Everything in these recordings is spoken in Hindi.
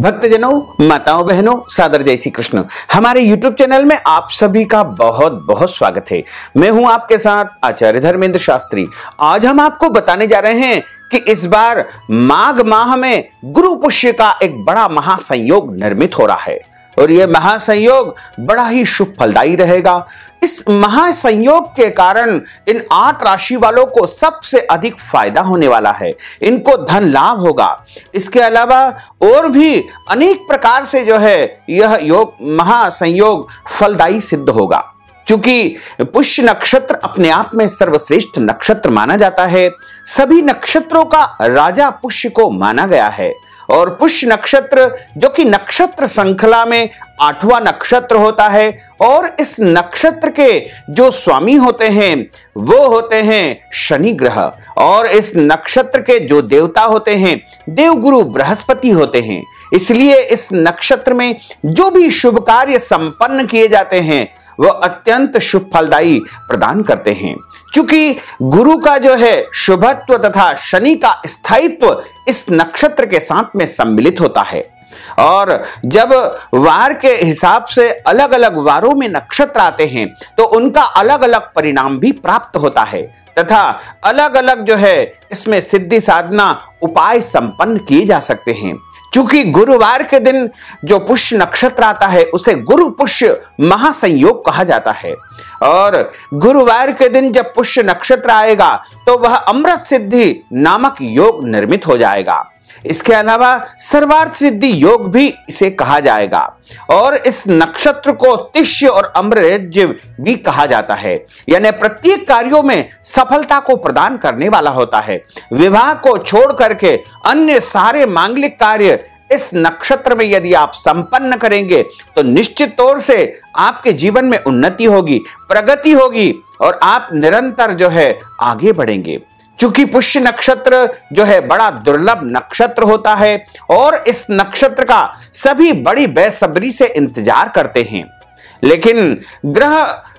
भक्तजनों, माताओं, बहनों, सादर जय श्री कृष्ण। हमारे YouTube चैनल में आप सभी का बहुत बहुत स्वागत है। मैं हूं आपके साथ आचार्य धर्मेंद्र शास्त्री। आज हम आपको बताने जा रहे हैं कि इस बार माघ माह में गुरु पुष्य का एक बड़ा महासंयोग निर्मित हो रहा है और यह महासंयोग बड़ा ही शुभ फलदायी रहेगा। इस महासंयोग के कारण इन 8 राशि वालों को सबसे अधिक फायदा होने वाला है। इनको धन लाभ होगा। इसके अलावा और भी अनेक प्रकार से यह योग महासंयोग फलदायी सिद्ध होगा। चूंकि पुष्य नक्षत्र अपने आप में सर्वश्रेष्ठ नक्षत्र माना जाता है, सभी नक्षत्रों का राजा पुष्य को माना गया है और पुष्य नक्षत्र जो कि नक्षत्र श्रृंखला में 8वां नक्षत्र होता है और इस नक्षत्र के जो स्वामी होते हैं वो होते हैं शनि ग्रह और इस नक्षत्र के जो देवता होते हैं देवगुरु बृहस्पति होते हैं। इसलिए इस नक्षत्र में जो भी शुभ कार्य संपन्न किए जाते हैं वह अत्यंत शुभ फलदायी प्रदान करते हैं। चूंकि गुरु का शुभत्व तथा शनि का स्थायित्व इस नक्षत्र के साथ में सम्मिलित होता है और जब वार के हिसाब से अलग अलग वारों में नक्षत्र आते हैं तो उनका अलग अलग परिणाम भी प्राप्त होता है तथा अलग अलग इसमें सिद्धि साधना उपाय संपन्न किए जा सकते हैं। चूंकि गुरुवार के दिन जो पुष्य नक्षत्र आता है उसे गुरु पुष्य महासंयोग कहा जाता है और गुरुवार के दिन जब पुष्य नक्षत्र आएगा तो वह अमृत सिद्धि नामक योग निर्मित हो जाएगा। इसके अलावा सर्वार्थ सिद्धि योग भी इसे कहा जाएगा और इस नक्षत्र को तिष्य और अम्ररेज्य भी कहा जाता है, यानी प्रत्येक कार्यों में सफलता को प्रदान करने वाला होता है। विवाह को छोड़ करके अन्य सारे मांगलिक कार्य इस नक्षत्र में यदि आप संपन्न करेंगे तो निश्चित तौर से आपके जीवन में उन्नति होगी, प्रगति होगी और आप निरंतर आगे बढ़ेंगे। चूंकि पुष्य नक्षत्र बड़ा दुर्लभ नक्षत्र होता है और इस नक्षत्र का सभी बड़ी बेसब्री से इंतजार करते हैं, लेकिन ग्रह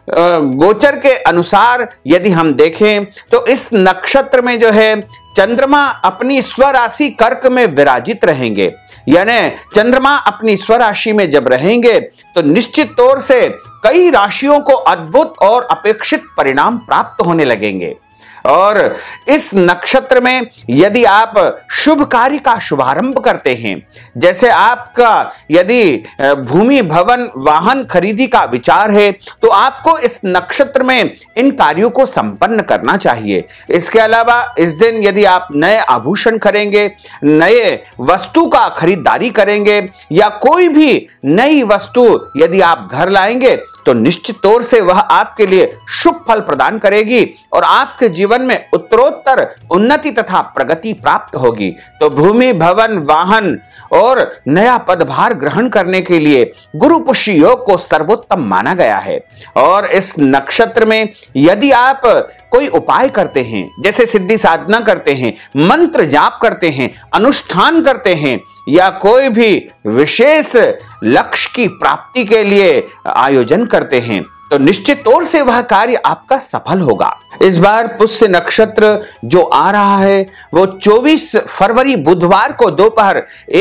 गोचर के अनुसार यदि हम देखें तो इस नक्षत्र में चंद्रमा अपनी स्वराशि कर्क में विराजित रहेंगे, यानी चंद्रमा अपनी स्वराशि में जब रहेंगे तो निश्चित तौर से कई राशियों को अद्भुत और अपेक्षित परिणाम प्राप्त होने लगेंगे। और इस नक्षत्र में यदि आप शुभ कार्य का शुभारंभ करते हैं, जैसे आपका यदि भूमि भवन वाहन खरीदी का विचार है तो आपको इस नक्षत्र में इन कार्यों को संपन्न करना चाहिए। इसके अलावा इस दिन यदि आप नए आभूषण खरीदेंगे, नए वस्तु का खरीदारी करेंगे या कोई भी नई वस्तु यदि आप घर लाएंगे तो निश्चित तौर से वह आपके लिए शुभ फल प्रदान करेगी और आपके जीवन में उत्तरोत्तर उन्नति तथा प्रगति प्राप्त होगी। तो भूमि भवन वाहन और नया पदभार ग्रहण करने के लिए गुरु पुष्य योग को सर्वोत्तम माना गया है। और इस नक्षत्र में यदि आप कोई उपाय करते हैं, जैसे सिद्धि साधना करते हैं, मंत्र जाप करते हैं, अनुष्ठान करते हैं या कोई भी विशेष लक्ष्य की प्राप्ति के लिए आयोजन करते हैं तो निश्चित तौर से वह कार्य आपका सफल होगा। इस बार पुष्य नक्षत्र जो आ रहा है वो 24 फरवरी बुधवार को दोपहर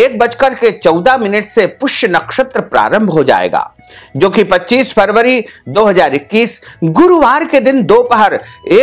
1:14 से पुष्य नक्षत्र प्रारंभ हो जाएगा, जो कि 25 फरवरी 2021 गुरुवार के दिन दोपहर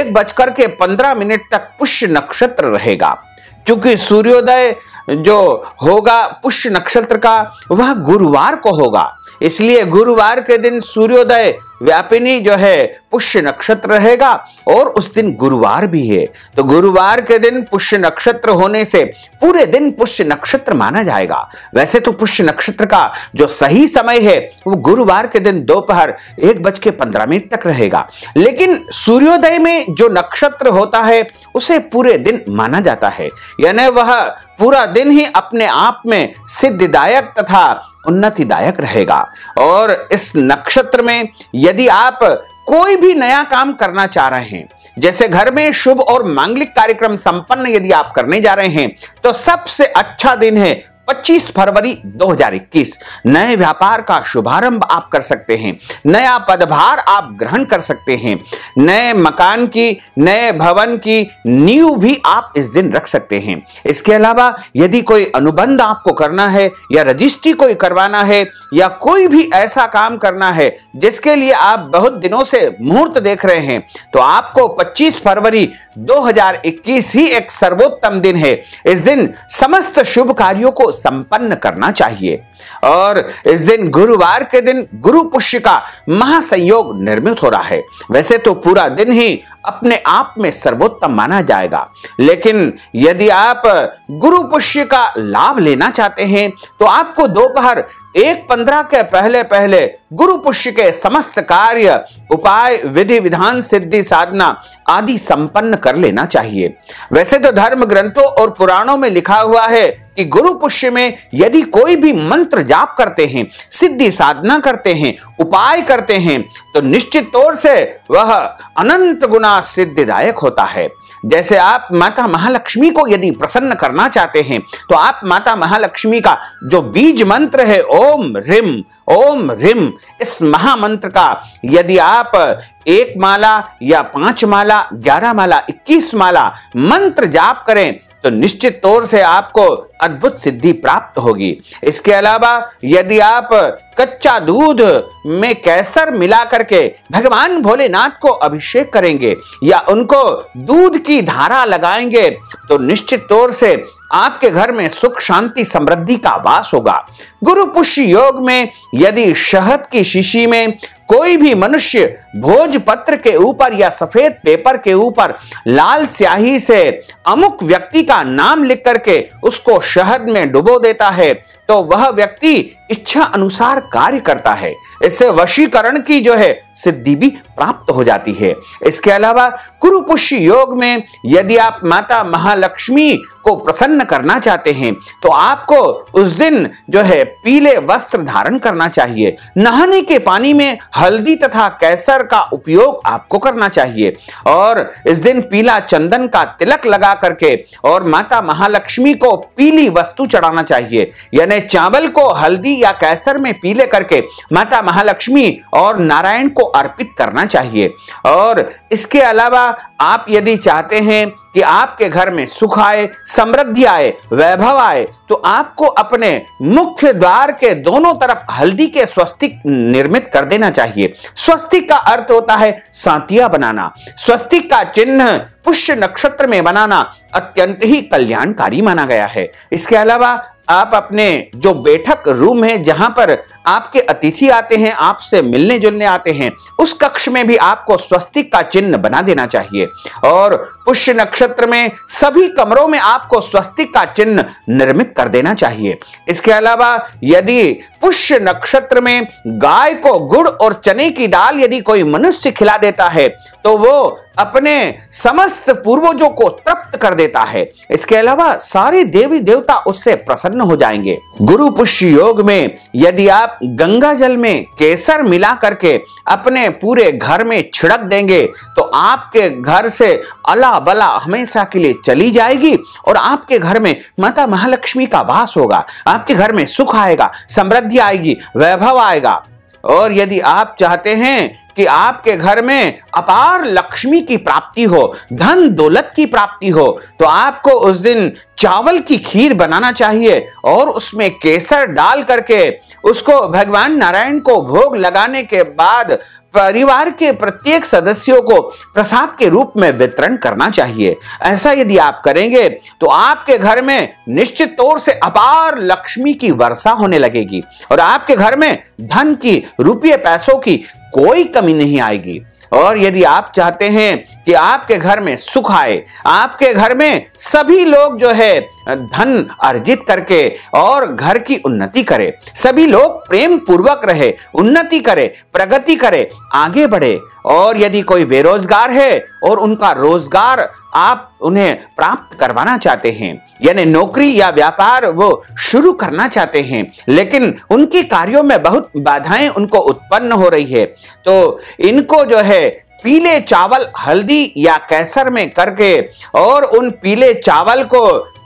1:15 तक पुष्य नक्षत्र रहेगा। क्योंकि सूर्योदय जो होगा पुष्य नक्षत्र का वह गुरुवार को होगा, इसलिए गुरुवार के दिन सूर्योदय व्यापिनी पुष्य नक्षत्र रहेगा और उस दिन गुरुवार भी है। तो गुरुवार के दिन पुष्य नक्षत्र होने से पूरे दिन पुष्य नक्षत्र माना जाएगा। वैसे तो पुष्य नक्षत्र का जो सही समय है वो गुरुवार के दिन दोपहर 1:15 तक रहेगा, लेकिन सूर्योदय में जो नक्षत्र होता है उसे पूरे दिन माना जाता है, यानी वह पूरा दिन ही अपने आप में सिद्धिदायक तथा उन्नतिदायक रहेगा। और इस नक्षत्र में यदि आप कोई भी नया काम करना चाह रहे हैं, जैसे घर में शुभ और मांगलिक कार्यक्रम संपन्न यदि आप करने जा रहे हैं तो सबसे अच्छा दिन है 25 फरवरी 2021 नए व्यापार का शुभारंभ आप कर सकते हैं, नया पदभार आप ग्रहण कर सकते हैं, नए मकान की, नए भवन की नींव भी आप इस दिन रख सकते हैं। इसके अलावा यदि कोई अनुबंध आपको करना है या रजिस्ट्री कोई करवाना है या कोई भी ऐसा काम करना है जिसके लिए आप बहुत दिनों से मुहूर्त देख रहे हैं, तो आपको 25 फरवरी 2021 ही एक सर्वोत्तम दिन है। इस दिन समस्त शुभ कार्यों को संपन्न करना चाहिए और इस दिन गुरुवार के दिन गुरु पुष्य का महासंयोग निर्मित हो रहा है। वैसे तो पूरा दिन ही अपने आप में सर्वोत्तम माना जाएगा, लेकिन यदि आप गुरु पुष्य का लाभ लेना चाहते हैं तो आपको दोपहर 1:15 के पहले पहले गुरु पुष्य के समस्त कार्य, उपाय, विधि विधान, सिद्धि साधना आदि संपन्न कर लेना चाहिए। वैसे तो धर्म ग्रंथों और पुराणों में लिखा हुआ है कि गुरु पुष्य में यदि कोई भी मंत्र जाप करते हैं, सिद्धि साधना करते हैं, उपाय करते हैं, तो निश्चित तौर से वह अनंत गुना सिद्धिदायक होता है। जैसे आप माता महालक्ष्मी को यदि प्रसन्न करना चाहते हैं तो आप माता महालक्ष्मी का जो बीज मंत्र है ओम ह्रीम, इस महामंत्र का यदि आप 1 माला या 5 माला, 11 माला, 21 माला मंत्र जाप करें तो निश्चित तौर से आपको अद्भुत सिद्धि प्राप्त होगी। इसके अलावा यदि आप कच्चा दूध में केसर मिला करके भगवान भोलेनाथ को अभिषेक करेंगे या उनको दूध की धारा लगाएंगे तो निश्चित तौर से आपके घर में सुख, शांति, समृद्धि का वास होगा। गुरु पुष्य योग में यदि शहद की शीशी में कोई भी मनुष्य भोजपत्र के ऊपर या सफेद पेपर के ऊपर लाल स्याही से अमुक व्यक्ति का नाम लिख करके उसको शहद में डुबो देता है तो वह व्यक्ति इच्छा अनुसार कार्य करता है। इससे वशीकरण की जो है सिद्धि भी प्राप्त हो जाती है। इसके अलावा गुरु पुष्य योग में यदि आप माता महालक्ष्मी को प्रसन्न करना चाहते हैं तो आपको उस दिन जो है पीले वस्त्र धारण करना चाहिए। नहाने के पानी में हल्दी तथा केसर का उपयोग आपको करना चाहिए और इस दिन पीला चंदन का तिलक लगा करके और माता महालक्ष्मी को पीली वस्तु चढ़ाना चाहिए, यानी चावल को हल्दी या केसर में पीले करके माता महालक्ष्मी और नारायण को अर्पित करना चाहिए। और इसके अलावा आप यदि चाहते हैं कि आपके घर में सुख आए, समृद्धि आए, वैभव आए, तो आपको अपने मुख्य द्वार के दोनों तरफ हल्दी के स्वस्तिक निर्मित कर देना चाहिए। स्वस्तिक का अर्थ होता है सांतिया बनाना। स्वस्तिक का चिन्ह पुष्य नक्षत्र में बनाना अत्यंत ही कल्याणकारी माना गया है। इसके अलावा आप अपने जो बैठक रूम है जहां पर आपके अतिथि आते हैं, आपसे मिलने जुलने आते हैं, उस कक्ष में भी आपको स्वस्तिक का चिन्ह बना देना चाहिए और पुष्य नक्षत्र में सभी कमरों में आपको स्वस्तिक का चिन्ह निर्मित कर देना चाहिए। इसके अलावा यदि पुष्य नक्षत्र में गाय को गुड़ और चने की दाल यदि कोई मनुष्य खिला देता है तो वो अपने समस्त पूर्वजों को तृप्त कर देता है। इसके अलावा सारे देवी देवता उससे प्रसन्न हो जाएंगे। गुरु पुष्य योग में यदि आप गंगा जल में केसर मिला करके अपने पूरे घर में छिड़क देंगे तो आपके घर से अला बला हमेशा के लिए चली जाएगी और आपके घर में माता महालक्ष्मी का वास होगा। आपके घर में सुख आएगा, समृद्धि आएगी, वैभव आएगा। और यदि आप चाहते हैं कि आपके घर में अपार लक्ष्मी की प्राप्ति हो, धन दौलत की प्राप्ति हो, तो आपको उस दिन चावल की खीर बनाना चाहिए और उसमें केसर डाल करके उसको भगवान नारायण को भोग लगाने के बाद परिवार के प्रत्येक सदस्यों को प्रसाद के रूप में वितरण करना चाहिए। ऐसा यदि आप करेंगे तो आपके घर में निश्चित तौर से अपार लक्ष्मी की वर्षा होने लगेगी और आपके घर में धन की, रुपये पैसों की कोई कमी नहीं आएगी। और यदि आप चाहते हैं कि आपके घर में सुख आए, आपके घर में सभी लोग जो है धन अर्जित करके और घर की उन्नति करे, सभी लोग प्रेम पूर्वक रहे, उन्नति करे, प्रगति करे, आगे बढ़े, और यदि कोई बेरोजगार है और उनका रोजगार आप उन्हें प्राप्त करवाना चाहते हैं, यानी नौकरी या व्यापार वो शुरू करना चाहते हैं लेकिन उनके कार्यों में बहुत बाधाएं उनको उत्पन्न हो रही है, तो इनको जो है पीले चावल हल्दी या केसर में करके और उन पीले चावल को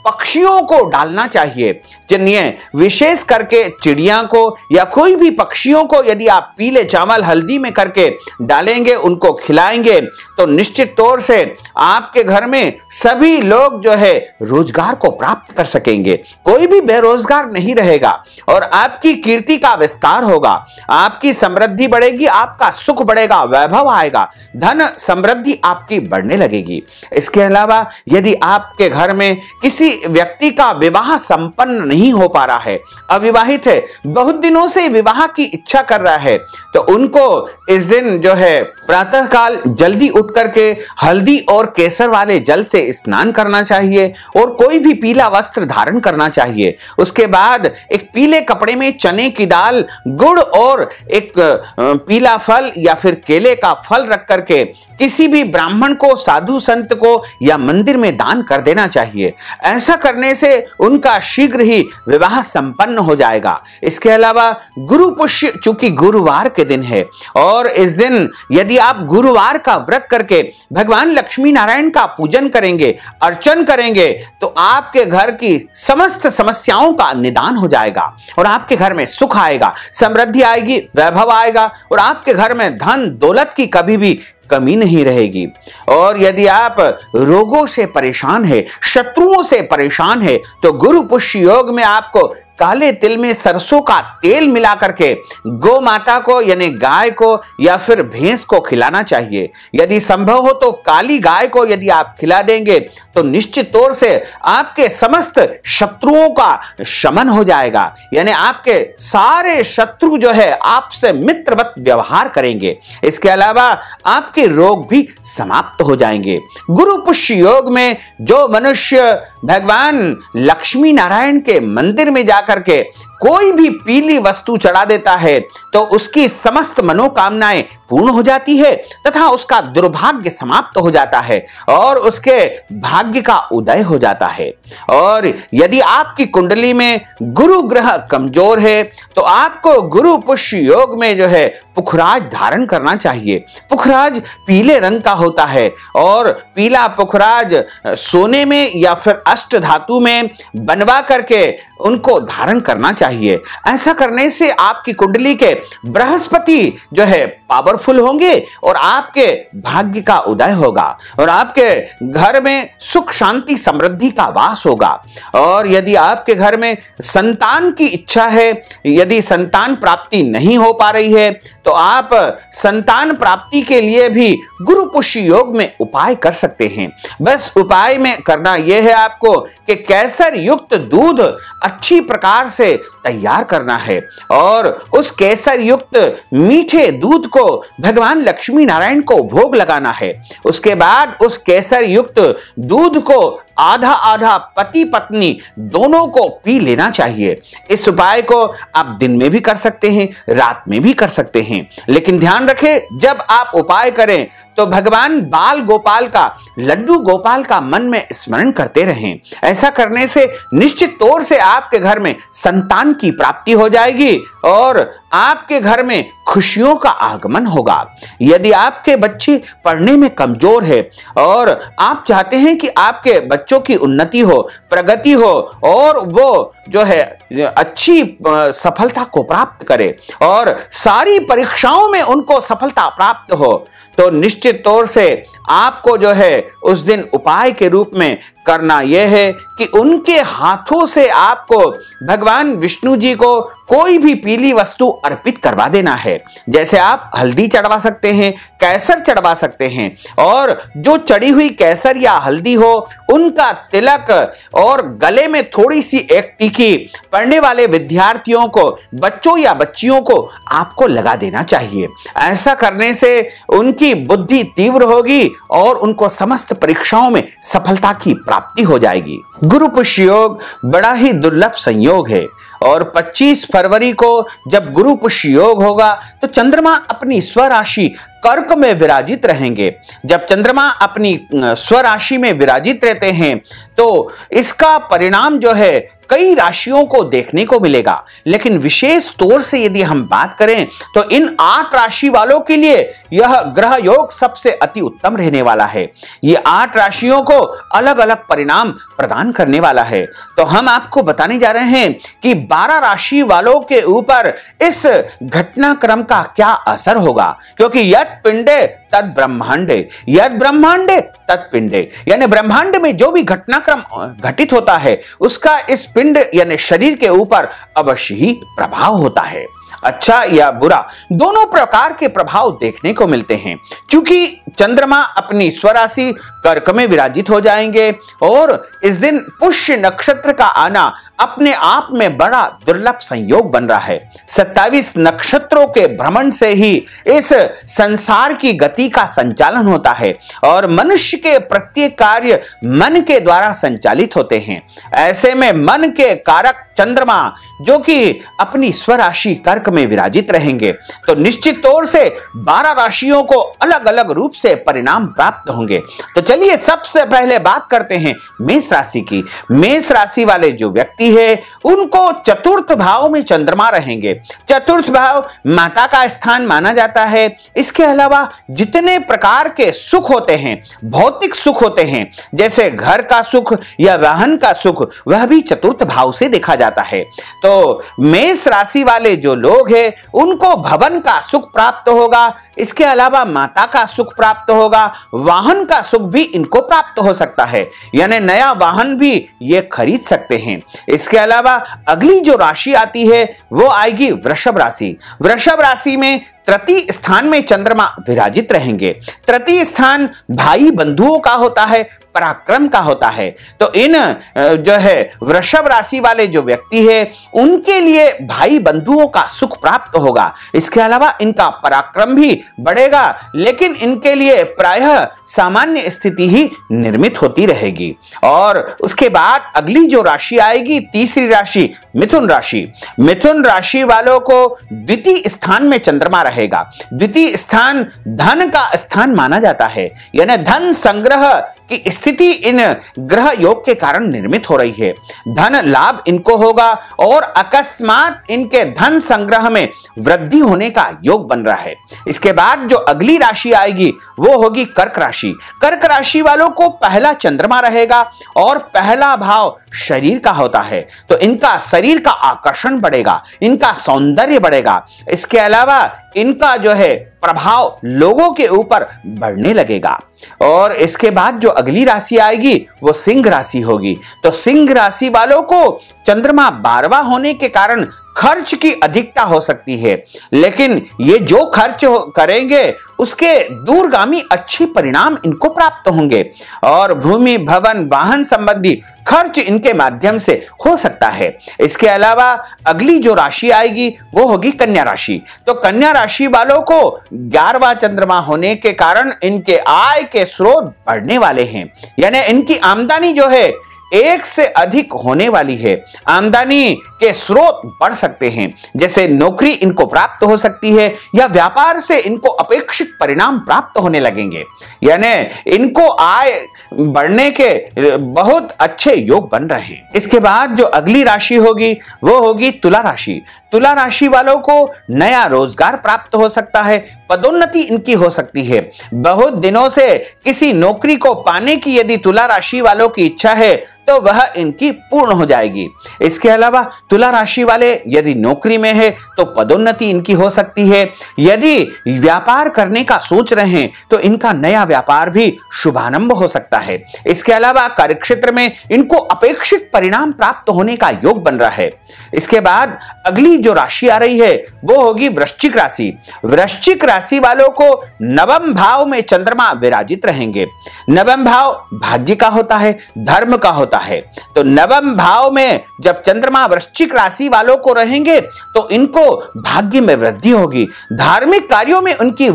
पक्षियों को डालना चाहिए। जिन्हें विशेष करके चिड़िया को या कोई भी पक्षियों को यदि आप पीले चावल हल्दी में करके डालेंगे, उनको खिलाएंगे, तो निश्चित तौर से आपके घर में सभी लोग जो है रोजगार को प्राप्त कर सकेंगे। कोई भी बेरोजगार नहीं रहेगा और आपकी कीर्ति का विस्तार होगा, आपकी समृद्धि बढ़ेगी, आपका सुख बढ़ेगा, वैभव आएगा, धन समृद्धि आपकी बढ़ने लगेगी। इसके अलावा यदि आपके घर में किसी व्यक्ति का विवाह संपन्न नहीं हो पा रहा है, अविवाहित है, बहुत दिनों से विवाह की इच्छा कर रहा है, तो उनको इस दिन जो है प्रातः काल जल्दी उठ करके हल्दी और केसर वाले जल से स्नान करना चाहिए और कोई भी पीला वस्त्र धारण करना चाहिए। उसके बाद एक पीले कपड़े में चने की दाल, गुड़ और एक पीला फल या फिर केले का फल रख करके किसी भी ब्राह्मण को, साधु संत को या मंदिर में दान कर देना चाहिए। ऐसा करने से उनका शीघ्र ही विवाह संपन्न हो जाएगा। इसके अलावा गुरु पुष्य, चूंकि गुरुवार के दिन है और इस दिन यदि आप गुरुवार का व्रत करके भगवान लक्ष्मी नारायण का पूजन करेंगे, अर्चन करेंगे, तो आपके घर की समस्त समस्याओं का निदान हो जाएगा और आपके घर में सुख आएगा, समृद्धि आएगी, वैभव आएगा और आपके घर में धन दौलत की कभी भी कमी नहीं रहेगी। और यदि आप रोगों से परेशान है, शत्रुओं से परेशान है, तो गुरु पुष्य योग में आपको काले तिल में सरसों का तेल मिला करके गौ माता को यानी गाय को या फिर भैंस को खिलाना चाहिए। यदि संभव हो तो काली गाय को यदि आप खिला देंगे तो निश्चित तौर से आपके समस्त शत्रुओं का शमन हो जाएगा, यानी आपके सारे शत्रु जो है आपसे मित्रवत व्यवहार करेंगे। इसके अलावा आपके रोग भी समाप्त हो जाएंगे। गुरु पुष्य योग में जो मनुष्य भगवान लक्ष्मी नारायण के मंदिर में जाकर के कोई भी पीली वस्तु चढ़ा देता है तो उसकी समस्त मनोकामनाएं पूर्ण हो जाती है तथा उसका दुर्भाग्य समाप्त हो जाता है और उसके भाग्य का उदय हो जाता है। और यदि आपकी कुंडली में गुरु ग्रह कमजोर है तो आपको गुरु पुष्य योग में जो है पुखराज धारण करना चाहिए। पुखराज पीले रंग का होता है और पीला पुखराज सोने में या फिर अष्ट धातु में बनवा करके उनको धारण करना चाहिए। ऐसा करने से आपकी कुंडली के बृहस्पति जो है पावरफुल होंगे और आपके भाग्य का उदय होगा और आपके घर में सुख शांति समृद्धि का वास होगा। और यदि आपके घर में संतान की इच्छा है, यदि संतान प्राप्ति नहीं हो पा रही है, तो आप संतान प्राप्ति के लिए भी गुरु पुष्य योग में उपाय कर सकते हैं। बस उपाय में करना यह है आपको कि केसर युक्त दूध अच्छी प्रकार से तैयार करना है और उस केसर युक्त मीठे दूध को भगवान लक्ष्मी नारायण को भोग लगाना है। उसके बाद उस केसर युक्त दूध को आधा आधा पति पत्नी दोनों को पी लेना चाहिए। इस उपाय को आप दिन में भी कर सकते हैं, रात में भी कर सकते हैं, लेकिन ध्यान रखें जब आप उपाय करें तो भगवान बाल गोपाल का, लड्डू गोपाल का मन में स्मरण करते रहें। ऐसा करने से निश्चित तौर से आपके घर में संतान की प्राप्ति हो जाएगी और आपके घर में खुशियों का आगमन होगा। यदि आपके बच्चे पढ़ने में कमजोर है और आप चाहते हैं कि आपके बच्चों की उन्नति हो, प्रगति हो और वो जो है अच्छी सफलता को प्राप्त करे और सारी परीक्षाओं में उनको सफलता प्राप्त हो, तो निश्चित तौर से आपको जो है उस दिन उपाय के रूप में करना यह है कि उनके हाथों से आपको भगवान विष्णु जी को कोई भी पीली वस्तु अर्पित करवा देना है। जैसे आप हल्दी चढ़वा सकते हैं, केसर चढ़वा सकते हैं और जो चढ़ी हुई केसर या हल्दी हो उनका तिलक और गले में थोड़ी सी एक टीकी पढ़ने वाले विद्यार्थियों को, बच्चों या बच्चियों को आपको लगा देना चाहिए। ऐसा करने से उनकी बुद्धि तीव्र होगी और उनको समस्त परीक्षाओं में सफलता की प्राप्ति हो जाएगी। गुरु पुष्य योग बड़ा ही दुर्लभ संयोग है और 25 फरवरी को जब गुरु पुष्य योग होगा तो चंद्रमा अपनी स्वराशि कर्क में विराजित रहेंगे। जब चंद्रमा अपनी स्वराशि में विराजित रहते हैं तो इसका परिणाम जो है कई राशियों को देखने को मिलेगा, लेकिन विशेष तौर से यदि हम बात करें तो इन 8 राशि वालों के लिए यह ग्रह योग सबसे अति उत्तम रहने वाला है। ये 8 राशियों को अलग अलग परिणाम प्रदान करने वाला है। तो हम आपको बताने जा रहे हैं कि 12 राशि वालों के ऊपर इस घटनाक्रम का क्या असर होगा, क्योंकि यत् पिंडे तद ब्रह्मांडे, यद ब्रह्मांडे तत् पिंडे, यानी ब्रह्मांड में जो भी घटनाक्रम घटित होता है उसका इस पिंड यानी शरीर के ऊपर अवश्य ही प्रभाव होता है। अच्छा या बुरा दोनों प्रकार के प्रभाव देखने को मिलते हैं। क्योंकि चंद्रमा अपनी स्वराशि कर्क में विराजित हो जाएंगे और इस दिन पुष्य नक्षत्र का आना अपने आप में बड़ा दुर्लभ संयोग बन रहा है। 27 नक्षत्रों के भ्रमण से ही इस संसार की गति का संचालन होता है और मनुष्य के प्रत्येक कार्य मन के द्वारा संचालित होते हैं। ऐसे में मन के कारक चंद्रमा जो कि अपनी स्वराशि कर्क में विराजित रहेंगे तो निश्चित तौर से 12 राशियों को अलग अलग रूप से परिणाम प्राप्त होंगे। तो चलिए सबसे पहले बात करते हैं मेष राशि की। मेष राशि वाले जो व्यक्ति है उनको चतुर्थ भाव में चंद्रमा रहेंगे। चतुर्थ भाव माता का स्थान माना जाता है। इसके अलावा जितने प्रकार के सुख होते हैं, भौतिक सुख होते हैं, जैसे घर का सुख या वाहन का सुख, वह भी चतुर्थ भाव से देखा जाता है। तो मेष राशि वाले जो लोग हैं उनको भवन का सुख प्राप्त होगा। इसके अलावा माता का सुख प्राप्त होगा, वाहन का सुख भी इनको प्राप्त हो सकता है, यानी नया वाहन भी ये खरीद सकते हैं। इसके अलावा अगली जो राशि आती है वो आएगी वृषभ राशि। वृषभ राशि में तृतीय स्थान में चंद्रमा विराजित रहेंगे। तृतीय स्थान भाई बंधुओं का होता है, पराक्रम का होता है। तो इन जो है वृषभ राशि वाले जो व्यक्ति है उनके लिए भाई बंधुओं का सुख प्राप्त होगा। इसके अलावा इनका पराक्रम भी बढ़ेगा, लेकिन इनके लिए प्रायः सामान्य स्थिति ही निर्मित होती रहेगी। और उसके बाद अगली जो राशि आएगी, तीसरी राशि मिथुन राशि। मिथुन राशि वालों को द्वितीय स्थान में चंद्रमा रहेगा। द्वितीय स्थान धन का स्थान माना जाता है, यानी धन संग्रह की स्थिति इन ग्रह योग के कारण निर्मित हो रही है। धन लाभ इनको होगा और अकस्मात इनके धन संग्रह में वृद्धि होने का योग बन रहा है। इसके बाद जो अगली राशि आएगी वो होगी कर्क राशि। कर्क राशि वालों को पहला चंद्रमा रहेगा और पहला भाव शरीर का होता है, तो इनका शरीर का आकर्षण बढ़ेगा, इनका सौंदर्य बढ़ेगा। इसके अलावा इनका जो है प्रभाव लोगों के ऊपर बढ़ने लगेगा। और इसके बाद जो अगली राशि आएगी वो सिंह राशि होगी। तो सिंह राशि वालों को चंद्रमा 12वां होने के कारण खर्च की अधिकता हो सकती है, लेकिन ये जो खर्च करेंगे उसके दूरगामी अच्छे परिणाम इनको प्राप्त होंगे और भूमि भवन वाहन संबंधी खर्च इनके माध्यम से हो सकता है। इसके अलावा अगली जो राशि आएगी वो होगी कन्या राशि। तो कन्या राशि वालों को 11वां चंद्रमा होने के कारण इनके आय के स्रोत बढ़ने वाले हैं, यानी इनकी आमदनी जो है एक से अधिक होने वाली है। आमदनी के स्रोत बढ़ सकते हैं, जैसे नौकरी इनको प्राप्त हो सकती है या व्यापार से इनको अपेक्षित परिणाम प्राप्त होने लगेंगे, यानी इनको आय बढ़ने के बहुत अच्छे योग बन रहे हैं। इसके बाद जो अगली राशि होगी वो होगी तुला राशि। तुला राशि वालों को नया रोजगार प्राप्त हो सकता है, पदोन्नति इनकी हो सकती है। बहुत दिनों से किसी नौकरी को पाने की यदि तुला राशि वालों की इच्छा है तो वह इनकी पूर्ण हो जाएगी। इसके अलावा तुला राशि वाले यदि नौकरी में है तो पदोन्नति इनकी हो सकती है। यदि व्यापार करने का सोच रहे हैं तो इनका नया व्यापार भी शुभारंभ हो सकता है। इसके अलावा कार्यक्षेत्र में इनको अपेक्षित परिणाम प्राप्त होने का योग बन रहा है। इसके बाद अगली जो राशि आ रही है वो होगी वृश्चिक राशि। वृश्चिक राशि वालों को नवम भाव में चंद्रमा विराजित रहेंगे। नवम भाव भाग्य का होता है, धर्म का होता है। तो नवम भाव में जब चंद्रमा वृश्चिक राशि वालों को रहेंगे तो इनको भाग्य में वृद्धि होगी, धार्मिक कार्यों में उनकी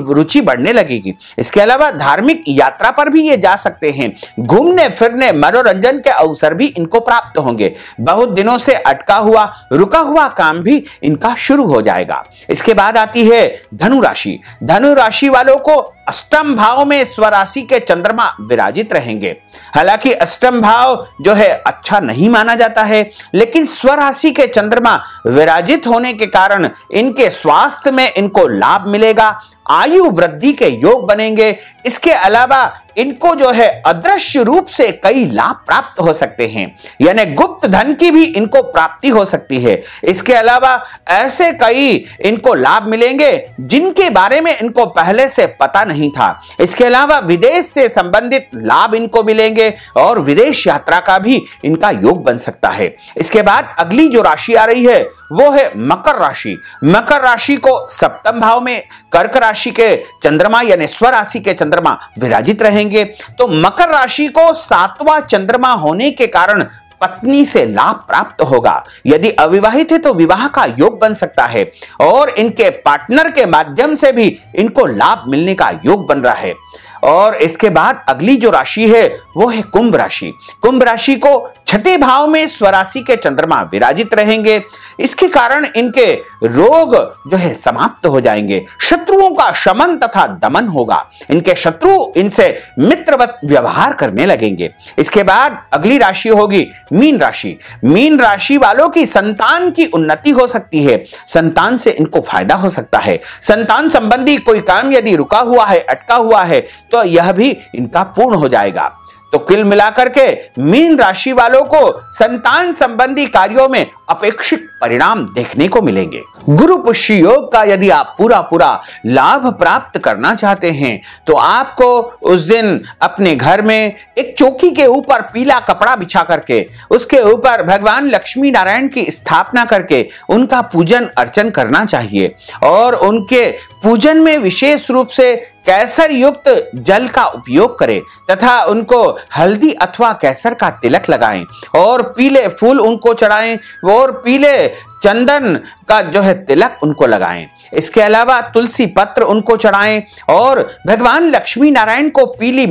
रुचि बढ़ने लगेगी। इसके अलावा धार्मिक यात्रा पर भी ये जा सकते हैं। घूमने फिरने मनोरंजन के अवसर भी इनको प्राप्त होंगे। बहुत दिनों से अटका हुआ रुका हुआ काम भी इनका शुरू हो जाएगा। इसके बाद आती है धनु राशि। धनु राशि वालों को अष्टम भाव में स्वराशि के चंद्रमा विराजित रहेंगे। हालांकि अष्टम भाव जो है अच्छा नहीं माना जाता है, लेकिन स्वराशि के चंद्रमा विराजित होने के कारण इनके स्वास्थ्य में इनको लाभ मिलेगा, आयु वृद्धि के योग बनेंगे। इसके अलावा इनको जो है अदृश्य रूप से कई लाभ प्राप्त हो सकते हैं, यानी गुप्त धन की भी इनको प्राप्ति हो सकती है। इसके अलावा ऐसे कई इनको लाभ मिलेंगे जिनके बारे में इनको पहले से पता नहीं था। इसके अलावा विदेश से संबंधित लाभ इनको मिलेंगे और विदेश यात्रा का भी इनका योग बन सकता है। इसके बाद अगली जो राशि आ रही है वो है मकर राशि। मकर राशि को सप्तम भाव में कर्क राशि के चंद्रमा यानी स्वराशि के चंद्रमा विराजित रहेंगे। तो मकर राशि को सातवां चंद्रमा होने के कारण पत्नी से लाभ प्राप्त होगा। यदि अविवाहित है तो विवाह का योग बन सकता है और इनके पार्टनर के माध्यम से भी इनको लाभ मिलने का योग बन रहा है। और इसके बाद अगली जो राशि है वो है कुंभ राशि। कुंभ राशि को छठे भाव में स्वराशि के चंद्रमा विराजित रहेंगे। इसके कारण इनके रोग जो है समाप्त हो जाएंगे, शत्रुओं का शमन तथा दमन होगा, इनके शत्रु इनसे मित्रवत व्यवहार करने लगेंगे। इसके बाद अगली राशि होगी मीन राशि। मीन राशि वालों की संतान की उन्नति हो सकती है, संतान से इनको फायदा हो सकता है। संतान संबंधी कोई काम यदि रुका हुआ है, अटका हुआ है, तो यह भी इनका पूर्ण हो जाएगा। तो कुल मिलाकर के मीन राशि वालों को संतान संबंधी कार्यों में अपेक्षित परिणाम देखने को मिलेंगे। गुरु पुष्य योग का यदि आप पूरा लाभ प्राप्त करना चाहते हैं तो आपको उस दिन अपने घर में एक चौकी के ऊपर पीला कपड़ा बिछा करके उसके ऊपर भगवान लक्ष्मी नारायण की स्थापना करके उनका पूजन अर्चन करना चाहिए और उनके पूजन में विशेष रूप से केसर युक्त जल का उपयोग करें तथा उनको हल्दी अथवा केसर का तिलक लगाएं और पीले फूल उनको चढ़ाएं और पीले चंदन का जो है तिलक उनको लगाएं। इसके अलावा तुलसी पत्र उनको चढ़ाएं और भगवान लक्ष्मी नारायण को पीली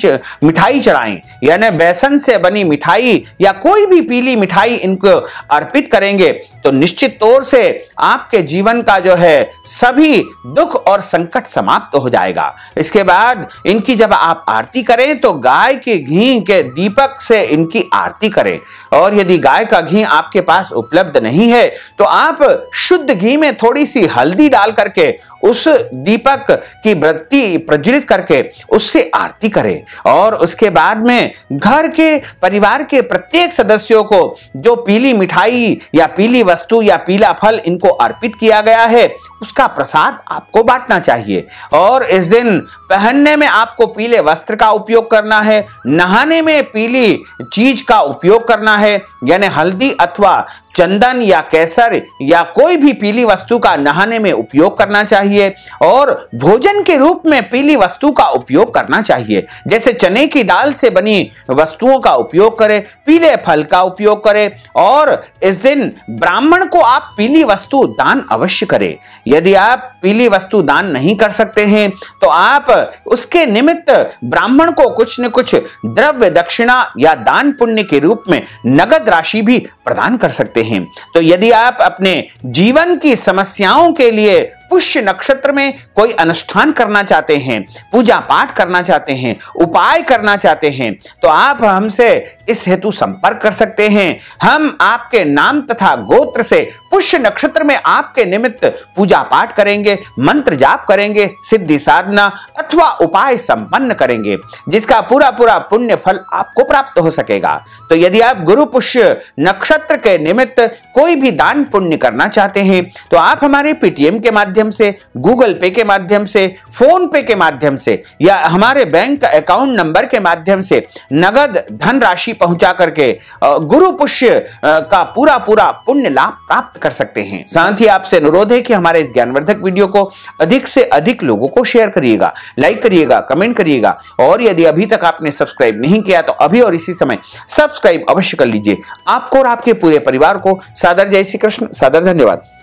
मिठाई चढ़ाएं, यानी बेसन से बनी मिठाई या कोई भी पीली मिठाई इनको अर्पित करेंगे तो निश्चित तौर से आपके जीवन का जो है सभी दुख और संकट समाप्त हो जाएगा। इसके बाद इनकी जब आप आरती करें तो गाय के घी के दीपक से इनकी आरती करें और यदि गाय का घी आपके पास उपलब्ध नहीं है तो आप शुद्ध घी में थोड़ी सी हल्दी डाल करके उस दीपक की बत्ती प्रज्वलित करके उससे आरती करें और उसके बाद में घर के परिवार के प्रत्येक सदस्यों को जो पीली मिठाई या पीली वस्तु या पीला फल इनको अर्पित किया गया है उसका प्रसाद आपको बांटना चाहिए। और इस दिन पहनने में आपको पीले वस्त्र का उपयोग करना है, नहाने में पीली चीज का उपयोग करना है, यानी हल्दी अथवा चंदन या केसर या कोई भी पीली वस्तु का नहाने में उपयोग करना चाहिए और भोजन के रूप में पीली वस्तु का उपयोग करना चाहिए, जैसे चने की दाल से बनी वस्तुओं का उपयोग करें, पीले फल का उपयोग करें और इस दिन ब्राह्मण को आप पीली वस्तु दान अवश्य करें। यदि आप पीली वस्तु दान नहीं कर सकते हैं तो आप उसके निमित्त ब्राह्मण को कुछ न कुछ द्रव्य दक्षिणा या दान पुण्य के रूप में नगद राशि भी प्रदान कर सकते हैं। तो यदि आप अपने जीवन की समस्याओं के लिए पुष्य नक्षत्र में कोई अनुष्ठान करना चाहते हैं, पूजा पाठ करना चाहते हैं, उपाय करना चाहते हैं तो आप हमसे इस हेतु संपर्क कर सकते हैं। हम आपके नाम तथा गोत्र से पुष्य नक्षत्र में आपके निमित्त पूजा पाठ करेंगे, मंत्र जाप करेंगे, सिद्धि साधना अथवा उपाय संपन्न करेंगे जिसका पूरा पुण्य फल आपको प्राप्त हो सकेगा। तो यदि आप गुरु पुष्य नक्षत्र के निमित्त कोई भी दान पुण्य करना चाहते हैं तो आप हमारे पेटीएम के माध्यम से, गूगल पे के माध्यम से, फोन पे के माध्यम से या हमारे बैंक अकाउंट नंबर के माध्यम से नगद धन राशि पहुंचा करके गुरु पुष्य का पूरा पुण्य लाभ प्राप्त कर सकते हैं। साथ ही आपसे अनुरोध है कि हमारे इस ज्ञानवर्धक वीडियो को अधिक से अधिक लोगों को शेयर करिएगा, लाइक करिएगा, कमेंट करिएगा और यदि अभी तक आपने सब्सक्राइब नहीं किया तो अभी और इसी समय सब्सक्राइब अवश्य कर लीजिए। आपको और आपके पूरे परिवार को सादर जय श्री कृष्ण, सादर धन्यवाद।